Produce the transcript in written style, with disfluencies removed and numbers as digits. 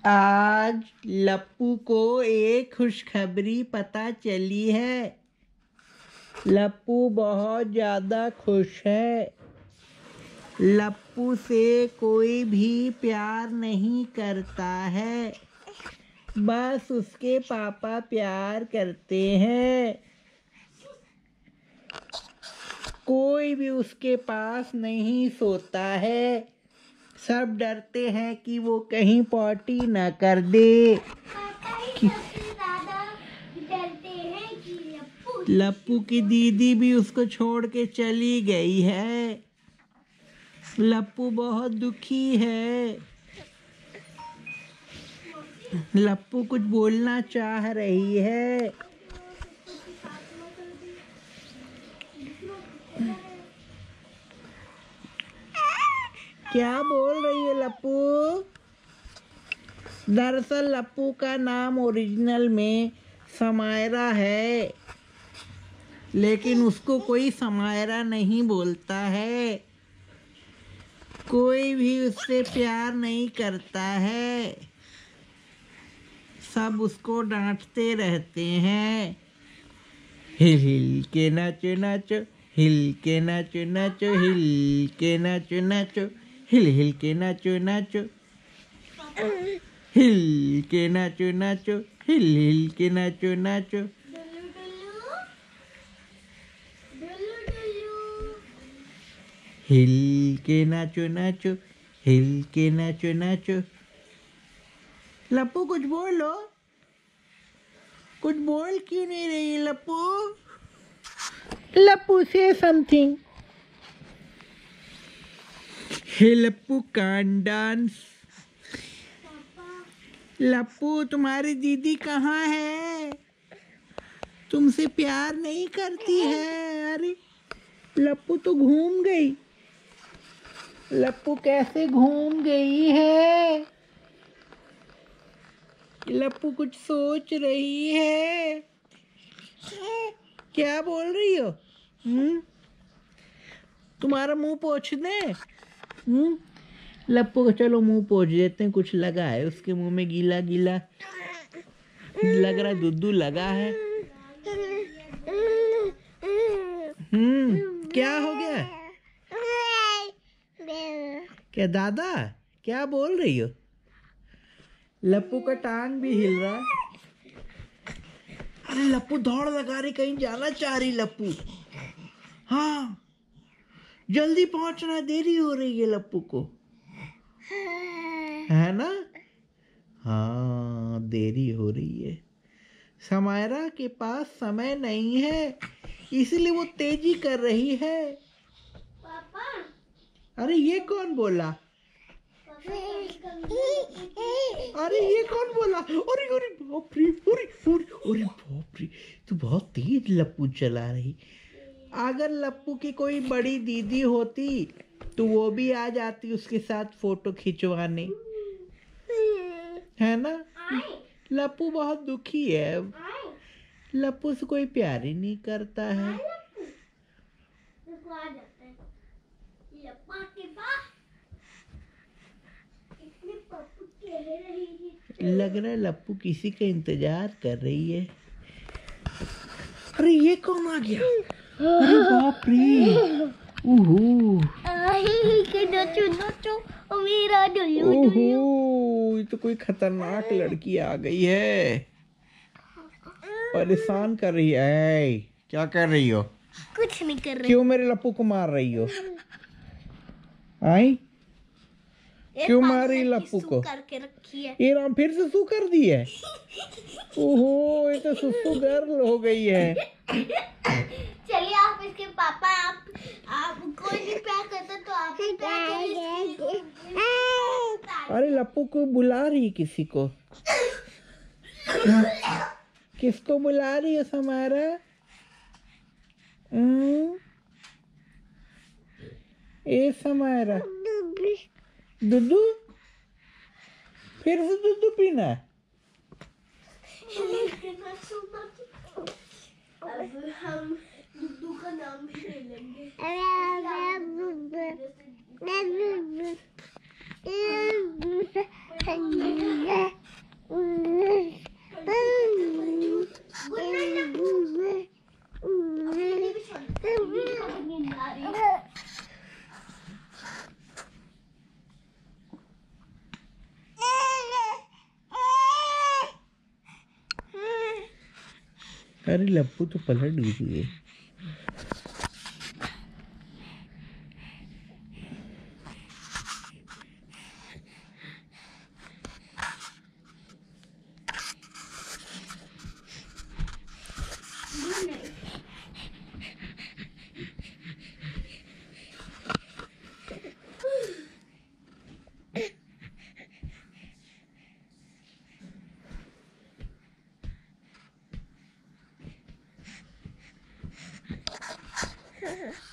आज लप्पू को एक खुशखबरी पता चली है। लप्पू बहुत ज़्यादा खुश है। लप्पू से कोई भी प्यार नहीं करता है, बस उसके पापा प्यार करते हैं। कोई भी उसके पास नहीं सोता है। सब डरते हैं कि वो कहीं पॉटी ना कर दे। लप्पू की दीदी भी उसको छोड़ के चली गई है। लप्पू बहुत दुखी है। लप्पू कुछ बोलना चाह रही है। क्या बोल रही है लप्पू? दरअसल लप्पू का नाम ओरिजिनल में समायरा है, लेकिन उसको कोई समायरा नहीं बोलता है। कोई भी उससे प्यार नहीं करता है। सब उसको डांटते रहते हैं। हिल हिल के नाचो नाचो, हिल के नाचो नाचो, हिल के नाचो नाचो, हिल हिल के नाचो नाचो, हिल के नाचो नाचो, हिल हिल के नाचो नाचो। हिल के नाचो नाचो, हिल के नाचो नाचो। लप्पू कुछ बोलो। कुछ बोल क्यों नहीं रही लप्पू? लप्पू से समथिंग। हे लप्पू कान डांस। लप्पू तुम्हारी दीदी कहाँ है? तुमसे प्यार नहीं करती है। अरे लप्पू तो घूम गई। लप्पू कैसे घूम गई है? लप्पू कुछ सोच रही है। क्या बोल रही हो? तुम्हारा मुंह पोंछ दे। लप्पू को चलो मुंह पोंछ देते हैं। कुछ लगा है उसके मुंह में, गीला गीला लग रहा, दुद्धू लगा है। क्या हो गया? क्या दादा क्या बोल रही हो? लप्पू का टांग भी हिल रहा। अरे लप्पू दौड़ लगा रही, कहीं जाना चाह रही लप्पू। हाँ जल्दी पहुंचना, देरी हो रही है लप्पू को, है ना? हाँ देरी हो रही है। समायरा के पास समय नहीं है, इसलिए वो तेजी कर रही है। पापा। अरे ये कौन बोला? अरे ये कौन बोला? अरे अरे बाप रे, अरे अरे बाप रे, तू बहुत तेज लप्पू चला रही। अगर लप्पू की कोई बड़ी दीदी होती तो वो भी आ जाती उसके साथ फोटो खिंचवाने, है ना? लप्पू बहुत दुखी है। लप्पू से कोई प्यार ही नहीं करता है। लग रहा है लप्पू किसी का इंतजार कर रही है। अरे ये कौन आ गया? अरे बाप रे, ओहो ये तो कोई खतरनाक लड़की आ गई है, परेशान कर रही है। क्या कर रही हो? कुछ नहीं कर रही। क्यों मेरे लप्पू को मार रही हो? आई क्यों मार रही लप्पू को? करके रखी है। ये राम फिर से सू कर दी है। ओहो ये तो सुसु गर्ल हो गई है। चलिए आप इसके पापा, आप कोई नहीं प्यार करता तो आप ही प्यार करिए। अरे लप्पू को बुला रही किसी को। किसको बुला रही है समायरा? ए समायरा, दुद्धू? फिर से दुद्धू पीना है? अब हम दुद्धू का नाम भी ले लेंगे। अरे लप्पू तो पलट गई। है